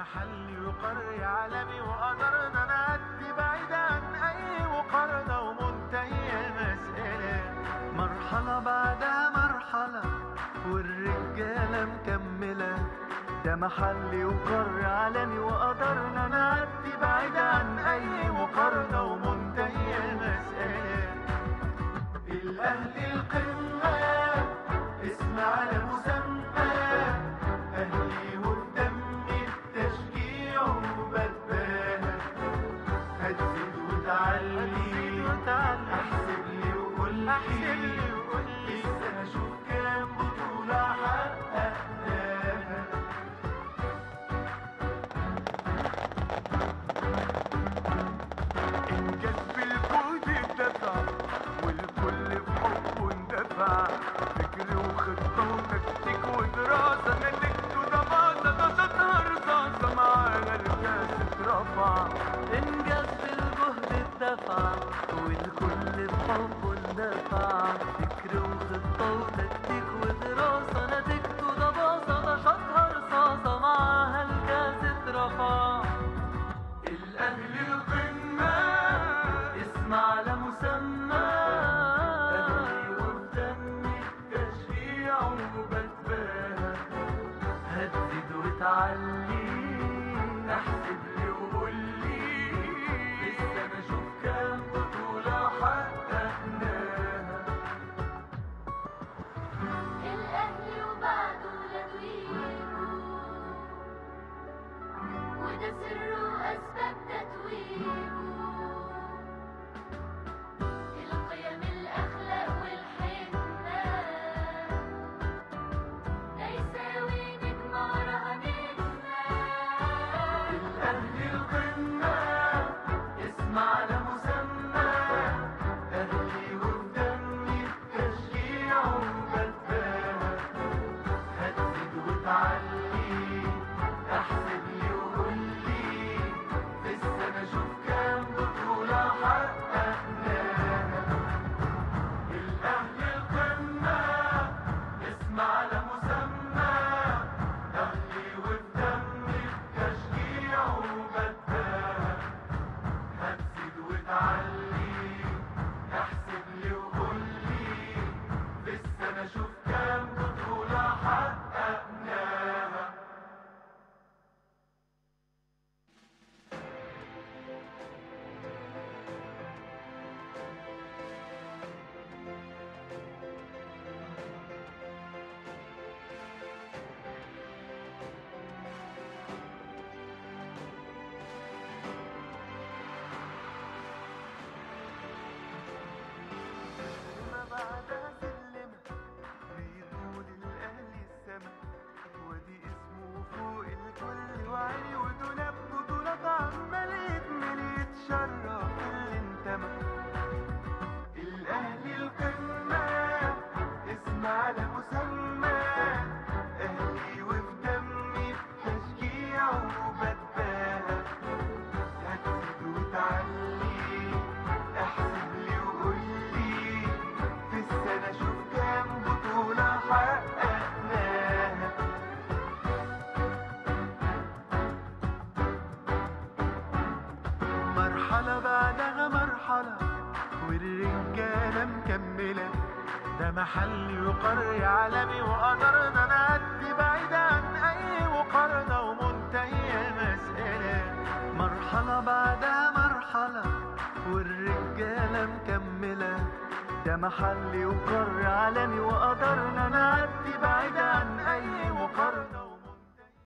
محلي وقرية عالمي وقدرنا نعدي بعيد عن أي مقارنة ومنتهي المسألة مرحلة بعدها مرحلة والرجالة مكملة. ده محلي وقرية عالمي وقدرنا نعدي بعيد عن أي مقارنة ومنتهي المسألة. الأهلي القمة اسم على مسمى أهلي وبدمي التشجيع وبتباهى. هتزيد وتعلي احسب لي وقول لي لسه هشوف كام بطولة حققناها. انجاز بالجهد الدفع والكل بحبه اندفع. فكر وخطة وتكتيك ودراسة نتيجته ده باظة ده شطها رصاصة معانا الكاس اترفع. انجاز بالجهد الدفع والكل بحبه اندفع. فكر وخطة وتكتيك ودراسة نتيجته ده باظة ده شطها رصاصة معاها الكاس اترفع. الأهلي القمة اسم على مسمى أهلي وبدمي التشجيع وبتباهى. هتزيد وتعلي احسب لي وقول لي لسه بشوف كام بطولة حققناها. الأهلي وبعده ولاده يجوا وده سره أسباب تتويجه. القيم الأخلاق والحكمة ده يساوي نجمة وراها نجمة. الأهلي القمة اسم على مسمى أهلي وبدمي التشجيع وبتباهى. هتزيد وتعلي احسب لي وقول لي لسه بشوف كام بطولة حققناها. الأهلي القمة اسم على مسمى أهلي وبدمي التشجيع وبتباهى. هتزيد وتعلي احسب لي وقول لي لسه بشوف كام بطولة حققناها. سلمة بعدها سلمة بيطول الأهلي السما ودي اسمه فوق الكل وعلي ودولاب بطولات عمال يتملي يتشرف اللي انتمى. الأهلي القمة اسم على مسمى أهلي وفي دمي التشجيع وبتباهى. هتزيد وتعلي احسب لي وقول لي في السنة شوف كام بطولة حققناها. مرحلة بعدها مرحلة والرجالة مكملة. ده محلي وقرية عالمي وقدرنا نعدي بعيد عن أي مقارنة ومنتهي المسألة. مرحلة بعدها مرحلة والرجالة مكملة. ده محلي وقرية عالمي وقدرنا